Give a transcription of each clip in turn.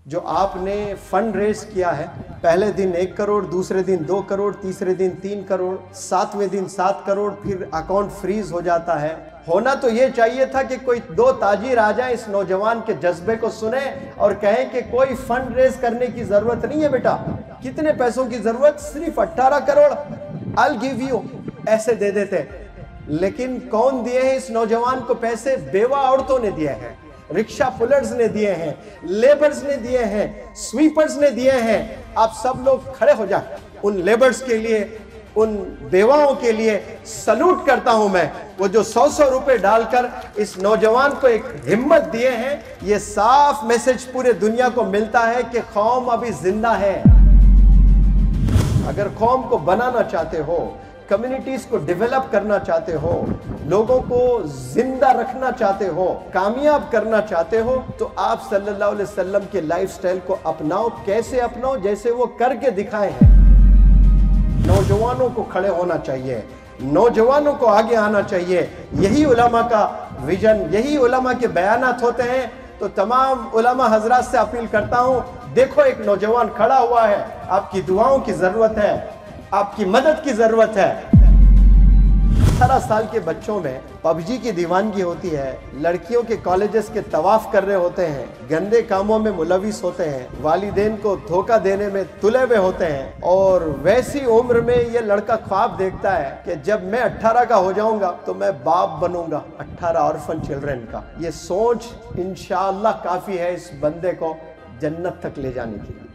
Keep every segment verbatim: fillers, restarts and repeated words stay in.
जो आपने fund raise किया है, पहले दिन एक करोड़, दूसरे दिन दो करोड़, तीसरे दिन तीन करोड़, सातवें दिन सात करोड़, फिर अकाउंट फ्रीज हो जाता है। होना तो ये चाहिए था कि कोई दो ताजिर आ जाए, इस नौजवान के जज्बे को सुने और कहें कि कोई फंड रेज करने की जरूरत नहीं है बेटा, कितने पैसों की जरूरत, सिर्फ अट्ठारह करोड़, आई गिव यू, ऐसे दे देते। लेकिन कौन दिए हैं इस नौजवान को पैसे? बेवा औरतों ने दिए हैं, रिक्शा पुलर्स ने दिए हैं, लेबर्स ने दिए हैं, स्वीपर्स ने दिए हैं। आप सब लोग खड़े हो जाए उन लेबर्स के लिए, उन बेवाओं के लिए सलूट करता हूं मैं। वो जो सौ सौ रुपए डालकर इस नौजवान को एक हिम्मत दिए हैं, ये साफ मैसेज पूरे दुनिया को मिलता है कि कौम अभी जिंदा है। अगर कौम को बनाना चाहते हो, कम्युनिटीज को डेवलप करना चाहते हो, लोगों को जिंदा रखना चाहते हो, कामयाब करना चाहते हो, तो आप सल्लल्लाहु अलैहि वसल्लम के लाइफस्टाइल को अपनाओ। कैसे अपनाओ? जैसे वो करके दिखाए हैं। नौजवानों को खड़े होना चाहिए, नौजवानों को आगे आना चाहिए। यही उलमा का विजन, यही उलमा के बयानात होते हैं। तो तमाम उलमा हजरात से अपील करता हूं, देखो एक नौजवान खड़ा हुआ है, आपकी दुआओं की जरूरत है, आपकी मदद की जरूरत है। अठारह साल के बच्चों में पबजी की दीवानगी होती है, लड़कियों के कॉलेजेस के तवाफ कर रहे होते हैं, गंदे कामों में मुलविस होते हैं, वालिदैन को धोखा देने में तुले हुए होते हैं। और वैसी उम्र में ये लड़का ख्वाब देखता है कि जब मैं अट्ठारह का हो जाऊंगा तो मैं बाप बनूंगा अट्ठारह ऑर्फन चिल्ड्रन का। ये सोच इंशाअल्लाह काफी है इस बंदे को जन्नत तक ले जाने के लिए।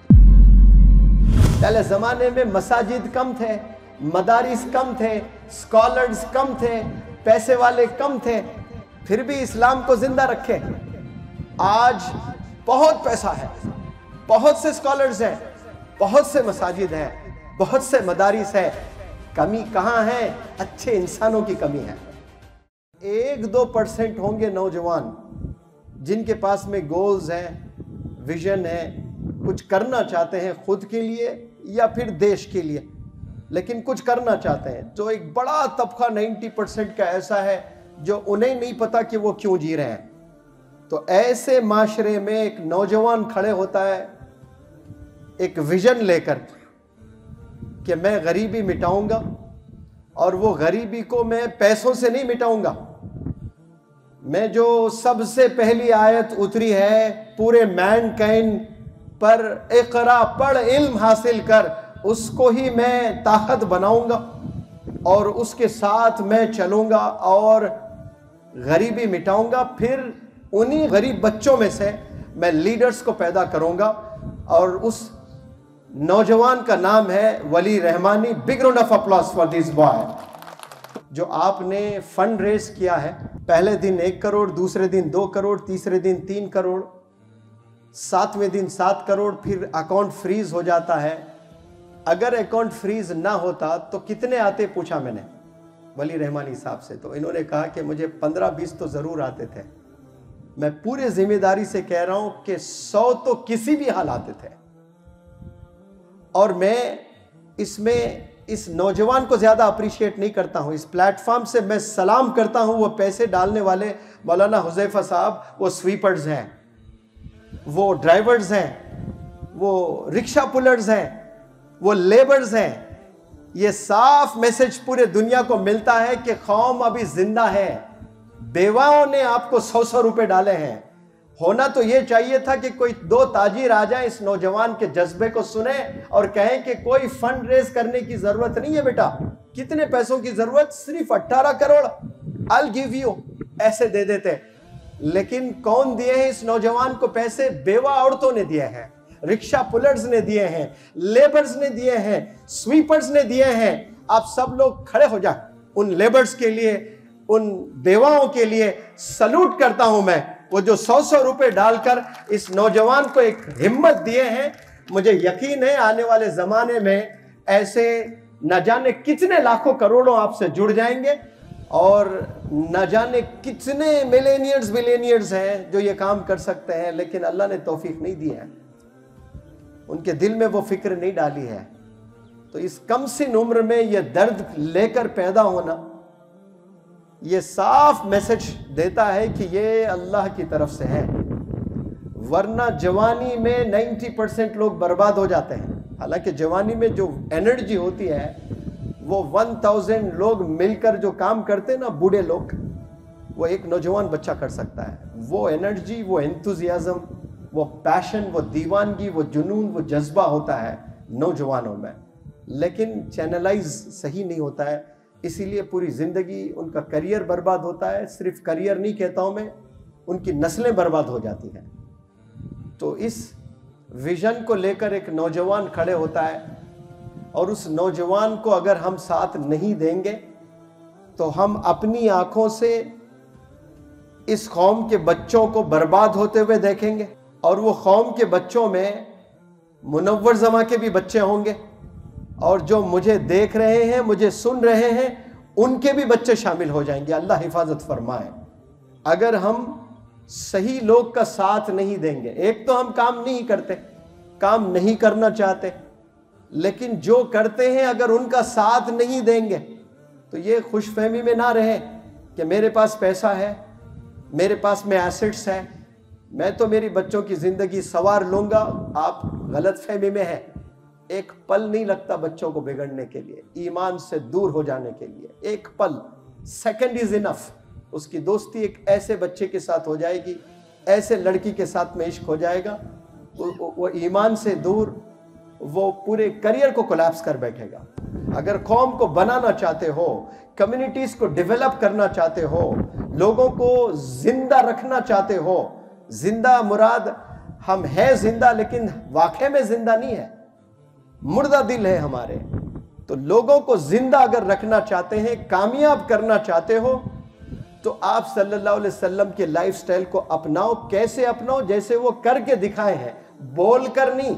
पहले जमाने में मसाजिद कम थे, मदारिस कम थे, स्कॉलर्स कम थे, पैसे वाले कम थे, फिर भी इस्लाम को जिंदा रखे। आज बहुत पैसा है, बहुत से स्कॉलर्स हैं, बहुत से मसाजिद हैं, बहुत से मदारिस है। कमी कहाँ है? अच्छे इंसानों की कमी है। एक दो परसेंट होंगे नौजवान जिनके पास में गोल्स हैं, विजन है, कुछ करना चाहते हैं खुद के लिए या फिर देश के लिए, लेकिन कुछ करना चाहते हैं। तो एक बड़ा तबका नब्बे परसेंट का ऐसा है जो उन्हें नहीं पता कि वो क्यों जी रहे हैं। तो ऐसे माशरे में एक नौजवान खड़े होता है एक विजन लेकर कि मैं गरीबी मिटाऊंगा, और वो गरीबी को मैं पैसों से नहीं मिटाऊंगा। मैं जो सबसे पहली आयत उतरी है पूरे मैनकाइंड पर, इक़रा पढ़ इल्म हासिल कर, उसको ही मैं ताकत बनाऊंगा और उसके साथ मैं चलूंगा और गरीबी मिटाऊंगा। फिर उन्हीं गरीब बच्चों में से मैं लीडर्स को पैदा करूंगा, और उस नौजवान का नाम है Wali Rahmani. Big round of applause for this boy. जो आपने फंड रेज किया है, पहले दिन एक करोड़, दूसरे दिन दो करोड़, तीसरे दिन तीन करोड़, सातवें दिन सात करोड़, फिर अकाउंट फ्रीज हो जाता है। अगर अकाउंट फ्रीज ना होता तो कितने आते, पूछा मैंने वली रहमानी साहब से, तो इन्होंने कहा कि मुझे पंद्रह बीस तो जरूर आते थे। मैं पूरे जिम्मेदारी से कह रहा हूं कि सौ तो किसी भी हाल आते थे। और मैं इसमें इस नौजवान को ज्यादा अप्रिशिएट नहीं करता हूं। इस प्लेटफॉर्म से मैं सलाम करता हूं वो पैसे डालने वाले मौलाना हुजैफा साहब, वो स्वीपर्स हैं, वो ड्राइवर्स हैं, वो रिक्शा पुलर्स हैं, वो लेबर्स हैं। ये साफ मैसेज पूरे दुनिया को मिलता है कि कौम अभी जिंदा है। बेवाओं ने आपको सौ सौ रुपए डाले हैं। होना तो ये चाहिए था कि कोई दो ताजिर आ जाए, इस नौजवान के जज्बे को सुने और कहें कि कोई फंड रेज करने की जरूरत नहीं है बेटा, कितने पैसों की जरूरत, सिर्फ अट्ठारह करोड़, आई गिव यू, ऐसे दे देते। लेकिन कौन दिए हैं इस नौजवान को पैसे? बेवा औरतों ने दिए हैं, रिक्शा पुलर्स ने दिए हैं, लेबर्स ने दिए हैं, स्वीपर्स ने दिए हैं। आप सब लोग खड़े हो जाए उन लेबर्स के लिए, उन बेवाओं के लिए सलूट करता हूं मैं। वो जो सौ सौ रुपए डालकर इस नौजवान को एक हिम्मत दिए हैं, मुझे यकीन है आने वाले जमाने में ऐसे न जाने कितने लाखों करोड़ों आपसे जुड़ जाएंगे, और न जाने कितने मिलेनियर्स बिलियनियर्स हैं जो ये काम कर सकते हैं, लेकिन अल्लाह ने तौफीक नहीं दी है, उनके दिल में वो फिक्र नहीं डाली है। तो इस कम सिन उम्र में ये दर्द लेकर पैदा होना, ये साफ मैसेज देता है कि ये अल्लाह की तरफ से है। वरना जवानी में नब्बे परसेंट लोग बर्बाद हो जाते हैं। हालांकि जवानी में जो एनर्जी होती है वो एक हज़ार लोग मिलकर जो काम करते हैं ना, बूढ़े लोग, वो एक नौजवान बच्चा कर सकता है। वो एनर्जी, वो एंथुजियाज्म, वो पैशन, वो दीवानगी, वो जुनून, वो जज्बा होता है नौजवानों में, लेकिन चैनलाइज सही नहीं होता है, इसीलिए पूरी ज़िंदगी उनका करियर बर्बाद होता है। सिर्फ करियर नहीं कहता हूँ मैं, उनकी नस्लें बर्बाद हो जाती हैं। तो इस विजन को लेकर एक नौजवान खड़े होता है, और उस नौजवान को अगर हम साथ नहीं देंगे तो हम अपनी आंखों से इस कौम के बच्चों को बर्बाद होते हुए देखेंगे, और वो कौम के बच्चों में मुनव्वर जमा के भी बच्चे होंगे, और जो मुझे देख रहे हैं, मुझे सुन रहे हैं, उनके भी बच्चे शामिल हो जाएंगे। अल्लाह हिफाजत फरमाए। अगर हम सही लोग का साथ नहीं देंगे, एक तो हम काम नहीं करते, काम नहीं करना चाहते, लेकिन जो करते हैं अगर उनका साथ नहीं देंगे तो ये खुशफहमी में ना रहे कि मेरे पास पैसा है, मेरे पास में एसेट्स है, मैं तो मेरी बच्चों की ज़िंदगी संवार लूँगा। आप गलत फहमी में हैं। एक पल नहीं लगता बच्चों को बिगड़ने के लिए, ईमान से दूर हो जाने के लिए। एक पल, सेकंड इज इनफ। उसकी दोस्ती एक ऐसे बच्चे के साथ हो जाएगी, ऐसे लड़की के साथ में इश्क हो जाएगा, वो, वो ईमान से दूर, वो पूरे करियर को कोलैप्स कर बैठेगा। अगर कौम को बनाना चाहते हो, कम्युनिटीज को डेवलप करना चाहते हो, लोगों को जिंदा रखना चाहते हो, जिंदा मुराद हम है जिंदा लेकिन वाकई में जिंदा नहीं है, मुर्दा दिल है हमारे। तो लोगों को जिंदा अगर रखना चाहते हैं, कामयाब करना चाहते हो, तो आप सल्लल्लाहु अलैहि वसल्लम के लाइफस्टाइल को अपनाओ। कैसे अपनाओ? जैसे वो करके दिखाए हैं, बोल कर नहीं।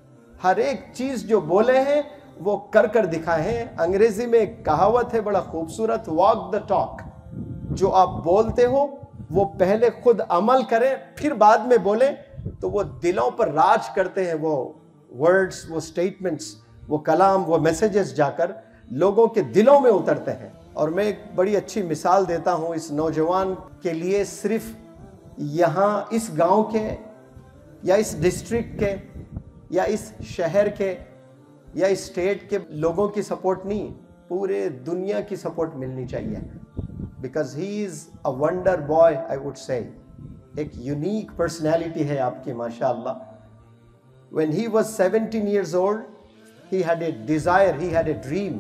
हर एक चीज जो बोले हैं वो कर कर दिखाए हैं। अंग्रेजी में एक कहावत है बड़ा खूबसूरत, वॉक द टॉक। जो आप बोलते हो वो पहले खुद अमल करें, फिर बाद में बोले, तो वो दिलों पर राज करते हैं। वो वर्ड्स, वो स्टेटमेंट्स, वो कलाम, वो मैसेजेस जाकर लोगों के दिलों में उतरते हैं। और मैं एक बड़ी अच्छी मिसाल देता हूं इस नौजवान के लिए। सिर्फ यहाँ इस गांव के या इस डिस्ट्रिक्ट के या इस शहर के या इस स्टेट के लोगों की सपोर्ट नहीं, पूरे दुनिया की सपोर्ट मिलनी चाहिए। Because he is a wonder boy, I would say. एक यूनिक पर्सनैलिटी है आपकी, माशाअल्लाह। When he was seventeen years old, he had a desire, he had a dream.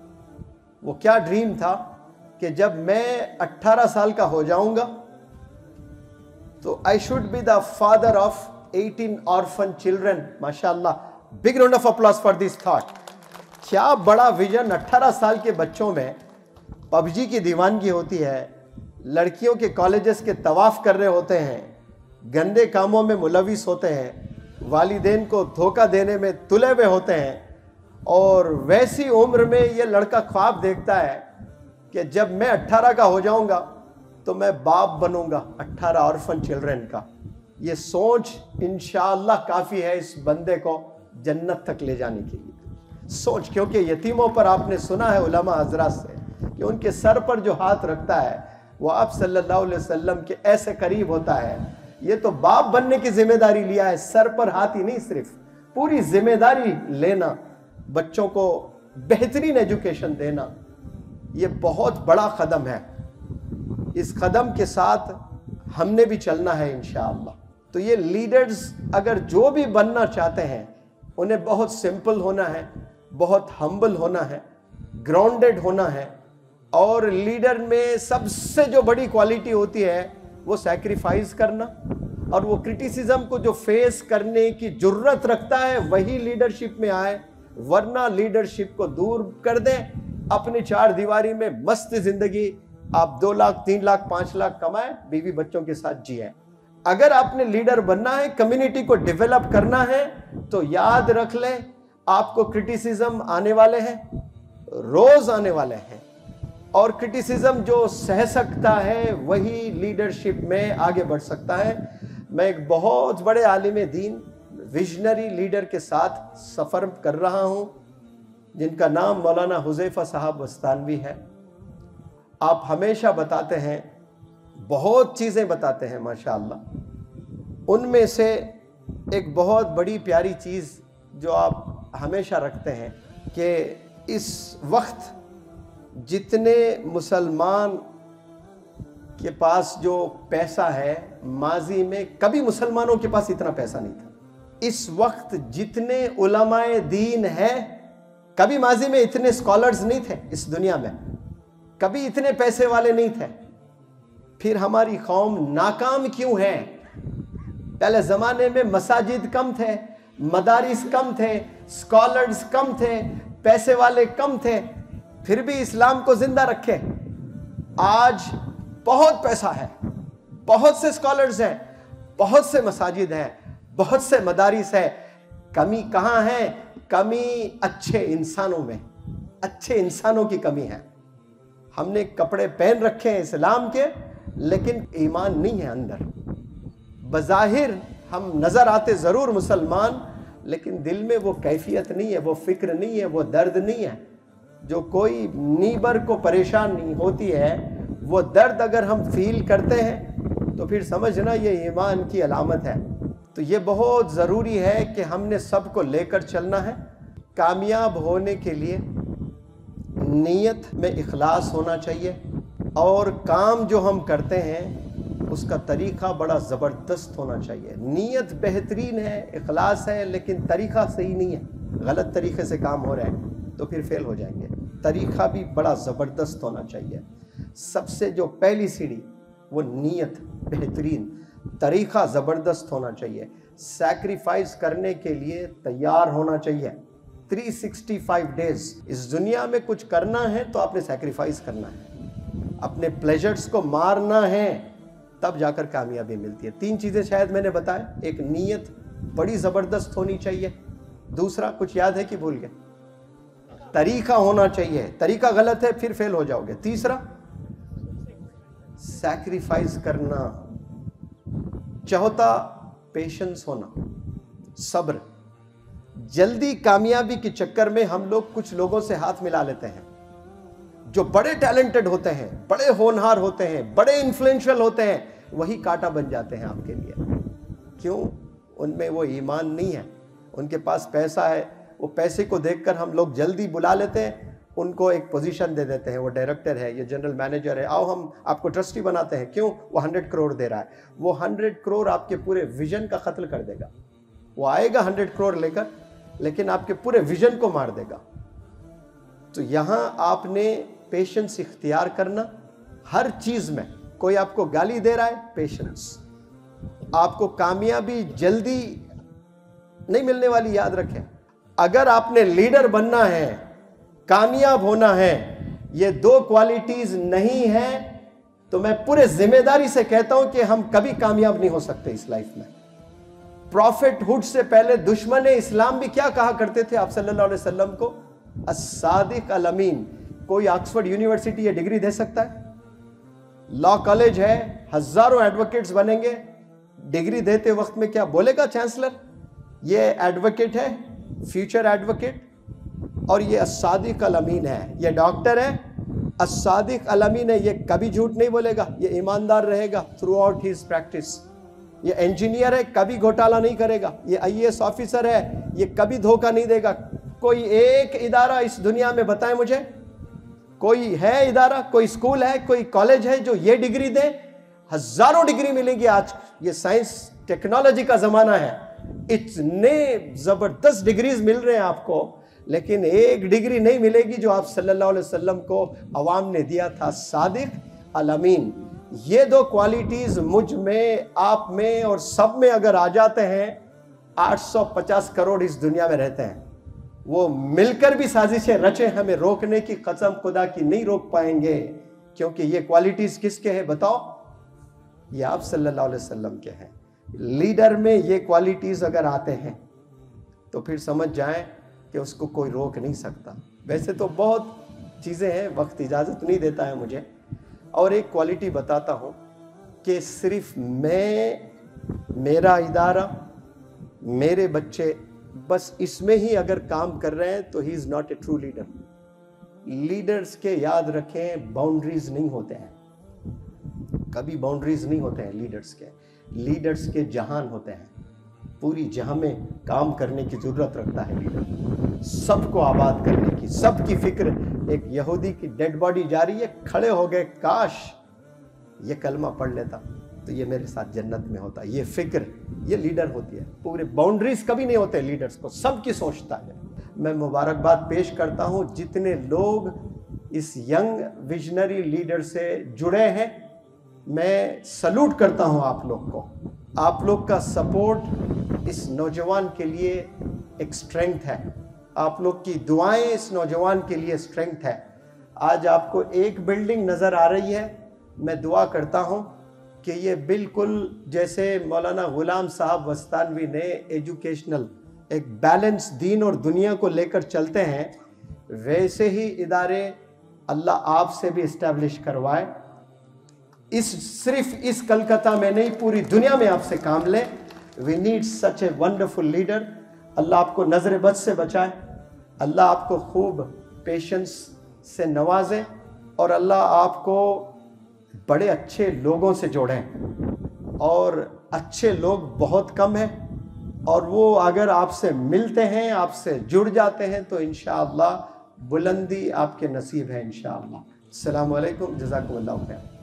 वो क्या ड्रीम था कि जब मैं अठारह साल का हो जाऊंगा तो I should be the father of eighteen orphan children. माशाअल्लाह, big round of applause for this thought. क्या बड़ा विजन। अठारह साल के बच्चों में पबजी की दीवानगी होती है, लड़कियों के कॉलेजेस के तवाफ कर रहे होते हैं, गंदे कामों में मुलविस होते हैं, वालिदैन को धोखा देने में तुले हुए होते हैं। और वैसी उम्र में ये लड़का ख्वाब देखता है कि जब मैं अट्ठारह का हो जाऊंगा तो मैं बाप बनूंगा अट्ठारह ऑर्फन चिल्ड्रन का। ये सोच इंशाअल्लाह काफ़ी है इस बंदे को जन्नत तक ले जाने के लिए। सोच, क्योंकि यतीमों पर आपने सुना है उलमा हजरात से कि उनके सर पर जो हाथ रखता है वो आप सल्लल्लाहु अलैहि वसल्लम के ऐसे करीब होता है। ये तो बाप बनने की जिम्मेदारी लिया है, सर पर हाथ ही नहीं, सिर्फ पूरी जिम्मेदारी लेना, बच्चों को बेहतरीन एजुकेशन देना, ये बहुत बड़ा कदम है। इस कदम के साथ हमने भी चलना है इंशाअल्लाह। तो ये लीडर्स अगर जो भी बनना चाहते हैं उन्हें बहुत सिंपल होना है, बहुत हम्बल होना है, ग्राउंडेड होना है। और लीडर में सबसे जो बड़ी क्वालिटी होती है वो सैक्रिफाइस करना, और वो क्रिटिसिज्म को जो फेस करने की जुर्रत रखता है वही लीडरशिप में आए। वरना लीडरशिप को दूर कर दें, अपनी चार दीवारी में मस्त जिंदगी, आप दो लाख तीन लाख पांच लाख कमाए, बीवी बच्चों के साथ जिए। अगर आपने लीडर बनना है, कम्युनिटी को डेवलप करना है, तो याद रख लें आपको क्रिटिसिज्म आने वाले हैं, रोज आने वाले हैं। और क्रिटिसिज्म जो सह सकता है वही लीडरशिप में आगे बढ़ सकता है। मैं एक बहुत बड़े आलिम दीन, विजनरी लीडर के साथ सफ़र कर रहा हूं जिनका नाम मौलाना हुज़ैफ़ा साहब वस्तानवी है। आप हमेशा बताते हैं, बहुत चीज़ें बताते हैं माशाअल्लाह। उनमें से एक बहुत बड़ी प्यारी चीज़ जो आप हमेशा रखते हैं कि इस वक्त जितने मुसलमान के पास जो पैसा है, माजी में कभी मुसलमानों के पास इतना पैसा नहीं था। इस वक्त जितने उलमाए दीन है, कभी माजी में इतने स्कॉलर्स नहीं थे इस दुनिया में, कभी इतने पैसे वाले नहीं थे। फिर हमारी कौम नाकाम क्यों है? पहले ज़माने में मसाजिद कम थे, मदारिस कम थे, स्कॉलर्स कम थे, पैसे वाले कम थे, फिर भी इस्लाम को जिंदा रखे। आज बहुत पैसा है, बहुत से स्कॉलर्स हैं, बहुत से मसाजिद हैं, बहुत से मदारिस है, कमी कहाँ है? कमी अच्छे इंसानों में, अच्छे इंसानों की कमी है। हमने कपड़े पहन रखे हैं इस्लाम के, लेकिन ईमान नहीं है अंदर। बज़ाहिर हम नजर आते जरूर मुसलमान, लेकिन दिल में वो कैफियत नहीं है, वो फिक्र नहीं है, वो दर्द नहीं है। जो कोई नीबर को परेशान नहीं होती है, वो दर्द अगर हम फील करते हैं तो फिर समझना ये ईमान की अलामत है। तो ये बहुत ज़रूरी है कि हमने सबको लेकर चलना है। कामयाब होने के लिए नीयत में इखलास होना चाहिए, और काम जो हम करते हैं उसका तरीक़ा बड़ा ज़बरदस्त होना चाहिए। नीयत बेहतरीन है, इखलास है, लेकिन तरीक़ा सही नहीं है, गलत तरीक़े से काम हो रहा है तो फिर फेल हो जाएंगे। तरीक़ा भी बड़ा ज़बरदस्त होना चाहिए। सबसे जो पहली सीढ़ी वो नीयत बेहतरीन, तरीक़ा ज़बरदस्त होना चाहिए। सैक्रिफाइस करने के लिए तैयार होना चाहिए। तीन सौ पैंसठ डेज इस दुनिया में कुछ करना है तो आपने सैक्रिफाइस करना है, अपने प्लेजर्स को मारना है, तब जाकर कामयाबी मिलती है। तीन चीज़ें शायद मैंने बताया। एक, नीयत बड़ी ज़बरदस्त होनी चाहिए। दूसरा, कुछ याद है कि भूल गए? तरीका होना चाहिए, तरीका गलत है फिर फेल हो जाओगे। तीसरा, सैक्रिफाइस करना। चौथा, पेशेंस होना, सब्र। जल्दी कामयाबी के चक्कर में हम लोग कुछ लोगों से हाथ मिला लेते हैं जो बड़े टैलेंटेड होते हैं, बड़े होनहार होते हैं, बड़े इन्फ्लुएंशियल होते हैं, वही कांटा बन जाते हैं आपके लिए। क्यों? उनमें वो ईमान नहीं है। उनके पास पैसा है, वो पैसे को देखकर हम लोग जल्दी बुला लेते हैं, उनको एक पोजीशन दे देते हैं, वो डायरेक्टर है, ये जनरल मैनेजर है, आओ हम आपको ट्रस्टी बनाते हैं। क्यों? वो हंड्रेड करोड़ दे रहा है। वो हंड्रेड करोड़ आपके पूरे विजन का कत्ल कर देगा। वो आएगा हंड्रेड करोड़ लेकर, लेकिन आपके पूरे विजन को मार देगा। तो यहां आपने पेशेंस इख्तियार करना हर चीज में। कोई आपको गाली दे रहा है, पेशेंस। आपको कामयाबी जल्दी नहीं मिलने वाली, याद रखें। अगर आपने लीडर बनना है, कामयाब होना है, ये दो क्वालिटीज नहीं है तो मैं पूरे जिम्मेदारी से कहता हूं कि हम कभी कामयाब नहीं हो सकते इस लाइफ में। प्रॉफिटहुड से पहले दुश्मन इस्लाम भी क्या कहा करते थे आप सल्लल्लाहु अलैहि वसल्लम को? अस्सादिक अल अमीन। कोई ऑक्सफोर्ड यूनिवर्सिटी ये डिग्री दे सकता है? लॉ कॉलेज है, हजारों एडवोकेट्स बनेंगे, डिग्री देते वक्त में क्या बोलेगा चांसलर? ये एडवोकेट है, फ्यूचर एडवोकेट, और ये अस्सादिक अल अमीन है, ये डॉक्टर है, अस्सादिक अल अमीन है, ये कभी झूठ नहीं बोलेगा, ये ईमानदार रहेगा थ्रू आउट हिज प्रैक्टिस। ये इंजीनियर है, कभी घोटाला नहीं करेगा। ये आई ए एस ऑफिसर है, ये कभी धोखा नहीं देगा। कोई एक इदारा इस दुनिया में बताए मुझे, कोई है इदारा, कोई स्कूल है, कोई कॉलेज है जो ये डिग्री दे? हजारों डिग्री मिलेंगी। आज ये साइंस टेक्नोलॉजी का जमाना है, इतने जबरदस्त डिग्रीज मिल रहे हैं आपको, लेकिन एक डिग्री नहीं मिलेगी जो आप सल्लल्लाहु अलैहि वसल्लम को अवाम ने दिया था, सादिक अल अमीन। ये दो क्वालिटीज मुझ में, आप में और सब में अगर आ जाते हैं, आठ सौ पचास करोड़ इस दुनिया में रहते हैं, वो मिलकर भी साजिशें रचे हमें रोकने की, कसम खुदा की नहीं रोक पाएंगे। क्योंकि ये क्वालिटीज किसके हैं बताओ? ये आप सल्लल्लाहु अलैहि वसल्लम के हैं। लीडर में ये क्वालिटीज अगर आते हैं तो फिर समझ जाएं कि उसको कोई रोक नहीं सकता। वैसे तो बहुत चीज़ें हैं, वक्त इजाज़त नहीं देता है मुझे। और एक क्वालिटी बताता हूँ कि सिर्फ मैं, मेरा इदारा, मेरे बच्चे, बस इसमें ही अगर काम कर रहे हैं तो ही is not a true leader. Leaders के याद रखें, बाउंड्रीज नहीं होते हैं, कभी बाउंड्रीज नहीं होते हैं लीडर्स के। लीडर्स के जहान होते हैं। पूरी जहां में काम करने की ज़रूरत रखता है लीडर, सबको आबाद करने की, सबकी फिक्र। एक यहूदी की डेड बॉडी जा रही है, खड़े हो गए, काश ये कलमा पढ़ लेता तो ये मेरे साथ जन्नत में होता। ये फिक्र, ये लीडर होती है। पूरे बाउंड्रीज कभी नहीं होते लीडर्स को, सबकी सोचता है। मैं मुबारकबाद पेश करता हूँ जितने लोग इस यंग विजनरी लीडर से जुड़े हैं। मैं सल्यूट करता हूँ आप लोग को। आप लोग का सपोर्ट इस नौजवान के लिए एक स्ट्रेंथ है। आप लोग की दुआएं इस नौजवान के लिए स्ट्रेंथ है। आज आपको एक बिल्डिंग नज़र आ रही है, मैं दुआ करता हूँ कि ये बिल्कुल जैसे मौलाना गुलाम साहब वस्तानवी ने एजुकेशनल एक बैलेंस दीन और दुनिया को लेकर चलते हैं, वैसे ही इदारे अल्लाह आपसे भी इस्टेब्लिश करवाए। इस सिर्फ इस कलकत्ता में नहीं, पूरी दुनिया में आपसे काम ले। We need such a wonderful leader. अल्लाह आपको नजर बद से बचाए, अल्लाह आपको खूब पेशेंस से नवाजे और अल्लाह आपको बड़े अच्छे लोगों से जोड़ें। और अच्छे लोग बहुत कम हैं और वो अगर आपसे मिलते हैं, आपसे जुड़ जाते हैं तो इंशाअल्लाह बुलंदी आपके नसीब है इंशाअल्लाह। अस्सलामु अलैकुम, जज़ाकुमुल्लाह खैर।